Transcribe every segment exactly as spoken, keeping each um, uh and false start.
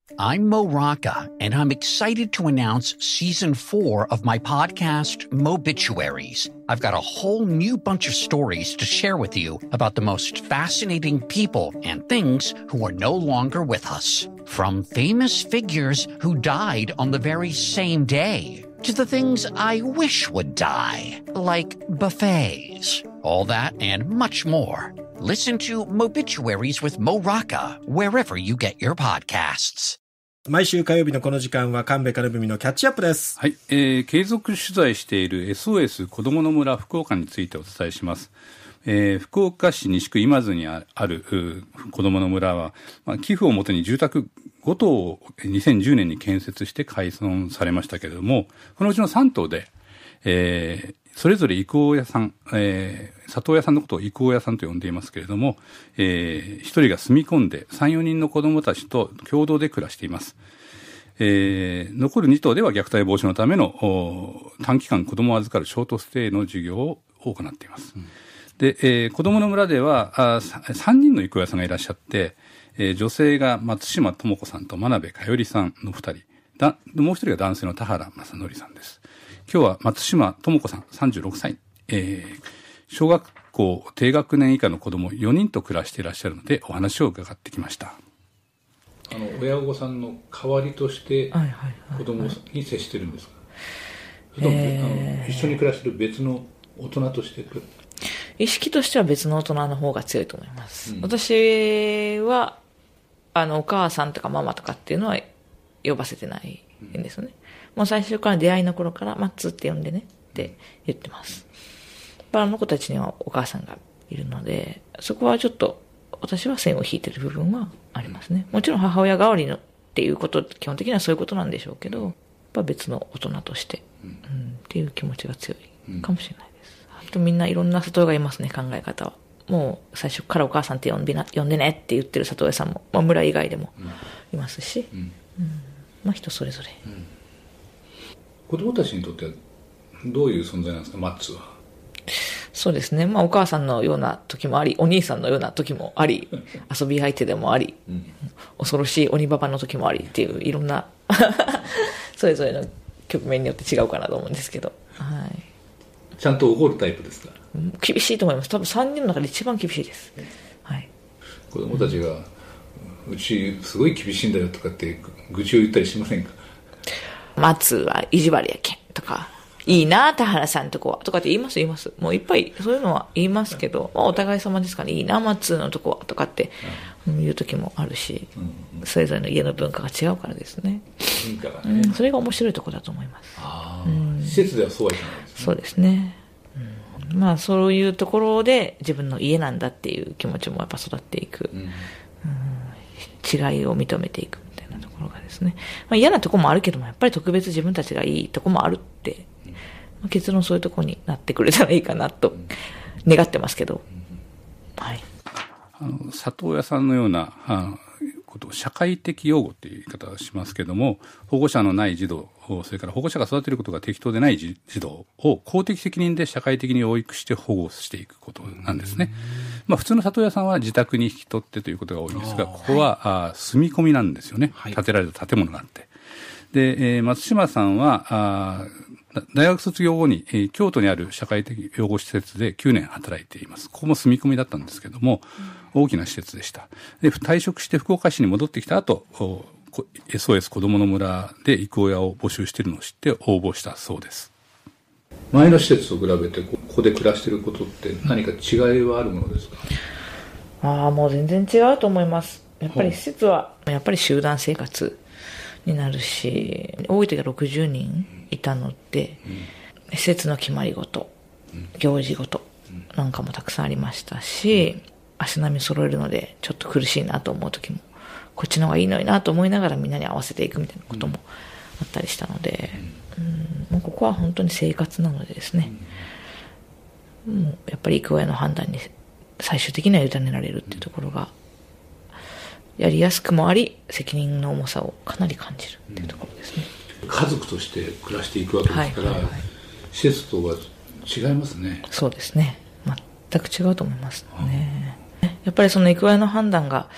I'm Mo Rocca, and I'm excited to announce season four of my podcast, Mobituaries. I've got a whole new bunch of stories to share with you about the most fascinating people and things who are no longer with us. From famous figures who died on the very same day, to the things I wish would die, like buffets. All that and much more. Listen to Mobituaries with Mo Rocca, wherever you get your podcasts. 毎週火曜日のこの時間は神戸から文のキャッチアップです。 はい、えー、継続取材している エスオーエス 子どもの村福岡についてお伝えします。えー、福岡市西区今津にある子どもの村は、まあ、寄付をもとに住宅ご棟をにせんじゅうねんに建設して開村されましたけれども、このうちのさん棟で、えー、それぞれ育王屋さん、えー、里親さんのことを育王屋さんと呼んでいますけれども、えー、一人が住み込んでさん、よにんの子どもたちと共同で暮らしています。えー、残るに棟では虐待防止のための短期間子どもを預かるショートステイの授業を行っています。うん、で、えー、子どもの村ではあさんにんの育親さんがいらっしゃって、えー、女性が松島智子さんと真鍋かよりさんのふたり、だもう一人が男性の田原正則さんです。今日は松島智子さんさんじゅうろくさい、えー、小学校低学年以下の子どもよにんと暮らしていらっしゃるのでお話を伺ってきました。 あの親御さんの代わりとして子どもに接してるんですか？それとも、えー、あの一緒に暮らしている別の大人として意識としては別の大人の方が強いと思います。うん、私はあのお母さんとかママとかっていうのは呼ばせてないんですよね。うん、もう最初から出会いの頃からマッツーって呼んでねって言ってます。あの子たちにはお母さんがいるので、そこはちょっと私は線を引いてる部分はありますね。もちろん母親代わりのっていうこと、基本的にはそういうことなんでしょうけど、やっぱ別の大人として、うん、っていう気持ちが強いかもしれないです。あとみんないろんな里親がいますね、考え方は。もう最初からお母さんって呼んでな、呼んでねって言ってる里親さんも、まあ、村以外でもいますし、うんうん、まあ人それぞれ、うん。 子供たちにとってはどういう存在なんですか、マッツは。 そうですね。まあお母さんのような時もあり、お兄さんのような時もあり、遊び相手でもあり、うん、恐ろしい鬼ババの時もありっていういろんなそれぞれの局面によって違うかなと思うんですけど、はい。 ちゃんと怒るタイプですか？ 厳しいと思います。多分さんにんの中で一番厳しいです。はい。 子供たちが、うちすごい厳しいんだよとかって愚痴を言ったりしませんか？ 松は意地悪やけんとか。いいな田原さんとこはとかって言います言いますもういっぱいそういうのは言いますけど、まあ、お互い様ですかね。いいな松のとこはとかって言う時もあるし、うんうん、それぞれの家の文化が違うからですね。 文化がね、 うん、それが面白いところだと思います。 あ、うん、施設ではそうはいかないですね。 そうですね、うん、まあそういうところで自分の家なんだっていう気持ちもやっぱ育っていく、うんうん、違いを認めていくみたいなところがですね、まあ、嫌なところもあるけどもやっぱり特別自分たちがいいところもあるって結論そういうところになってくれたらいいかなと願ってますけど、はい、 あの里親さんのようなあことを社会的養護という言い方をしますけども、保護者のない児童、それから保護者が育てることが適当でない児童を公的責任で社会的に養育して保護していくことなんですね。まあ、普通の里親さんは自宅に引き取ってということが多いんですが、ここは、はい、あ住み込みなんですよね。建てられた建物があって。で、えー、松島さんはあ大学卒業後に、えー、京都にある社会的養護施設できゅうねん働いています。ここも住み込みだったんですけども、うん、大きな施設でした。で、退職して福岡市に戻ってきた後、エスオーエス 子どもの村で育親を募集しているのを知って応募したそうです。 前の施設と比べてここで暮らしていることって何か違いはあるものですか？ ああ、もう全然違うと思います。やっぱり施設はやっぱり集団生活になるし、多い時はろくじゅうにんいたので、うん、施設の決まり事、うん、行事事なんかもたくさんありましたし、うん、足並み揃えるのでちょっと苦しいなと思う時もこっちの方がいいのになと思いながらみんなに合わせていくみたいなこともあったりしたので、うんうん、もうここは本当に生活なのでですね、うん、もうやっぱり育親の判断に最終的には委ねられるっていうところがやりやすくもあり、責任の重さをかなり感じるっていうところですね。 家族として暮らしていくわけですから、はいはいはい、施設とは違いますね。 そうですね、全く違うと思いますね。やっぱりその育親の判断が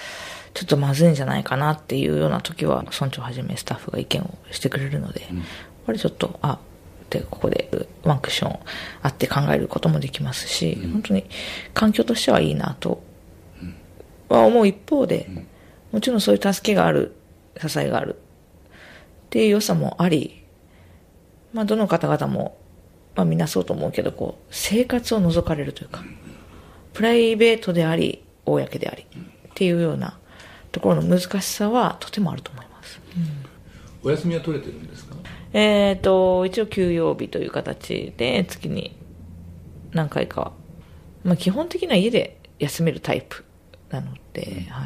ちょっとまずいんじゃないかなっていうような時は、村長はじめスタッフが意見をしてくれるので、うん、やっぱりちょっと、あ、で、ここでワンクッションあって考えることもできますし、うん、本当に環境としてはいいなとは思う一方で、うん、もちろんそういう助けがある、支えがあるっていう良さもあり、まあ、どの方々も、まあ、みんなそうと思うけど、こう、生活を覗かれるというか、プライベートであり、公であり、っていうようなところの難しさはとてもあると思います。 うん、お休みは取れてるんですか？ えっと、一応休養日という形で月に何回か、まあ、基本的には家で休めるタイプなので、うん、はい。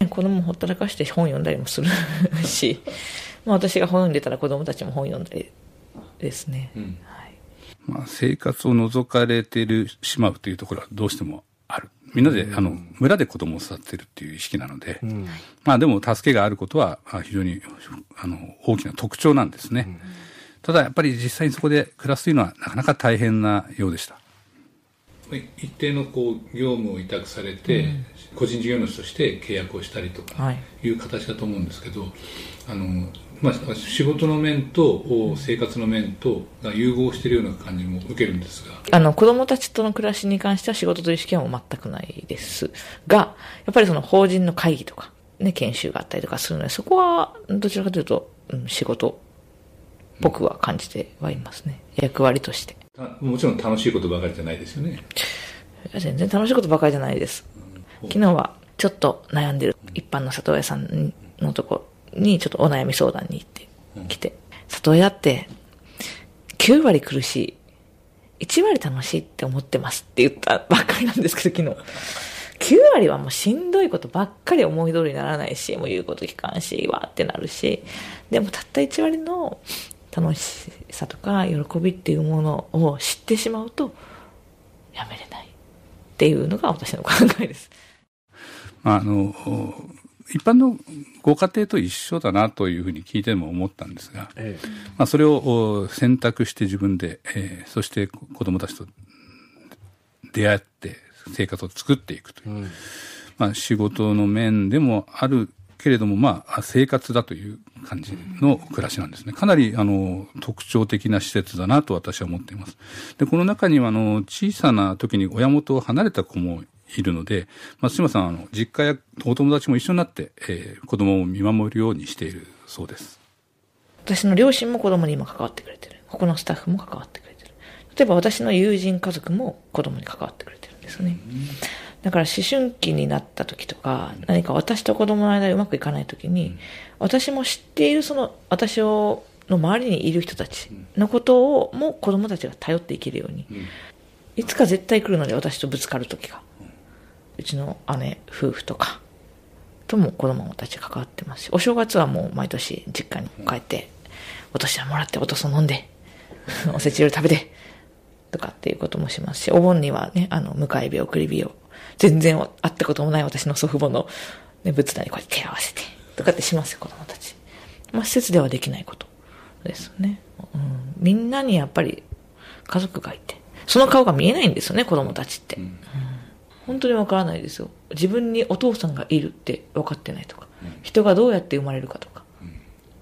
子供をほったらかして本読んだりもするし、まあ、私が本読んでたら子供たちも本読んだりですね。うん、はい。 まあ、生活を覗かれてるしまうというところはどうしてもある。みんなで、うん、あの、村で子供を育てるっていう意識なので、うん、まあでも助けがあることは非常に、あの、大きな特徴なんですね。うん、ただやっぱり実際にそこで暮らすというのはなかなか大変なようでした。 一定のこう業務を委託されて、うん、個人事業主として契約をしたりとかいう形だと思うんですけど、はい、あの、まあ、仕事の面と生活の面とが融合しているような感じも受けるんですが、 あの子どもたちとの暮らしに関しては仕事という意識は全くないですが、やっぱりその法人の会議とか、ね、研修があったりとかするので、そこはどちらかというと、うん、仕事僕は感じてはいますね、うん、役割として。 もちろん楽しいことばかりじゃないですよね。 全然楽しいことばかりじゃないです、うん、昨日はちょっと悩んでる一般の里親さんのところにちょっとお悩み相談に行ってきて、うん、里親ってきゅうわり苦しい、いちわり楽しいって思ってますって言ったばっかりなんですけど、昨日きゅうわりはもうしんどいことばっかり思い通りにならないし、もう言うこと聞かんしわってなるし、でもたったいちわりの楽しさとか喜びっていうものを知ってしまうとやめれないっていうのが私の考えです。 まあ、あの一般のご家庭と一緒だなというふうに聞いても思ったんですが、ええ、まあ、それを選択して自分で、えー、そして子どもたちと出会って生活を作っていくという、うん、まあ、仕事の面でもあるけれども、まあ、生活だという感じの暮らしなんですね。かなりあの特徴的な施設だなと私は思っています。で、この中にはあの小さな時に親元を離れた子もいるので、松島さん、あの実家やお友達も一緒になって、えー、子供を見守るようにしているそうです。 私の両親も子供に今関わってくれてる。他のスタッフも関わってくれてる。例えば私の友人家族も子供に関わってくれてるんですね。だから思春期になった時とか、何か私と子供の間でうまくいかない時に、私も知っているその私をの周りにいる人たちのことをも子供たちが頼っていけるように、いつか絶対来るので、私とぶつかる時が、うちの姉夫婦とかとも子供たち関わってますし、お正月はもう毎年実家に帰ってお年玉もらっておとそ飲んでおせち料理食べてとかっていうこともしますし、お盆にはね、あの迎え火送り火を全然会ったこともない私の祖父母の、ね、仏壇にこうやって手を合わせてとかってしますよ、子供たち。まあ、施設ではできないことですね、うん。みんなにやっぱり家族がいて、その顔が見えないんですよね、子供たちって。うんうん、本当にわからないですよ。自分にお父さんがいるって分かってないとか、うん、人がどうやって生まれるかとか、うん、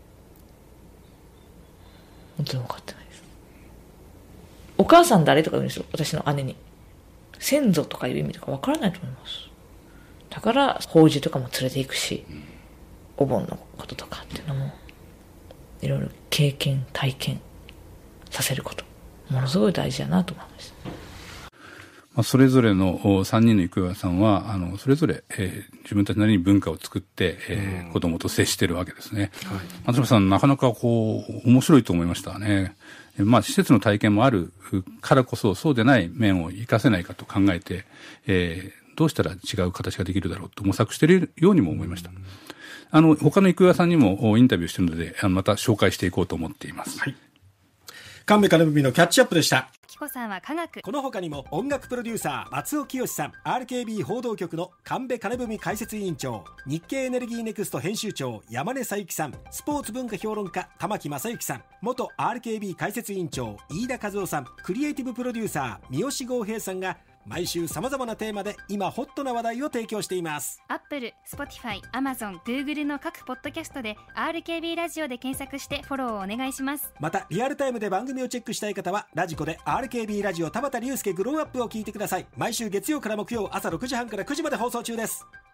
本当に分かってないです。お母さん誰とか言うんですよ、私の姉に。先祖とかいう意味とか分からないと思います。だから法事とかも連れて行くし、うん、お盆のこととかっていうのもいろいろ経験体験させること、ものすごい大事だなと思います。 まあ、それぞれのさんにんの行方さんはあのそれぞれ、えー、自分たちなりに文化を作って、えーうん、子供と接しているわけですね。はい、松島さん、なかなかこう面白いと思いましたね。まあ、施設の体験もあるからこそ、そうでない面を活かせないかと考えて、えー、どうしたら違う形ができるだろうと模索しているようにも思いました。あの、他の育英さんにもインタビューしているので、あのまた紹介していこうと思っています。はい。 神戸金文のキャッチアップでした。 紀子さんは科学。 この他にも音楽プロデューサー松尾清さん、 アールケービー 報道局の神戸金文解説委員長、日経エネルギーネクスト編集長山根佐幸さん、スポーツ文化評論家玉木正之さん、元 アールケービー 解説委員長飯田和夫さん、クリエイティブプロデューサー三好剛平さんが毎週様々なテーマで今ホットな話題を提供しています。 Apple、Spotify、Amazon、Google の各ポッドキャストで アールケービー ラジオで検索してフォローをお願いします。 またリアルタイムで番組をチェックしたい方はラジコで アールケービー ラジオ田畑隆介グローアップを聞いてください。毎週月曜から木曜朝ろくじはんからくじまで放送中です。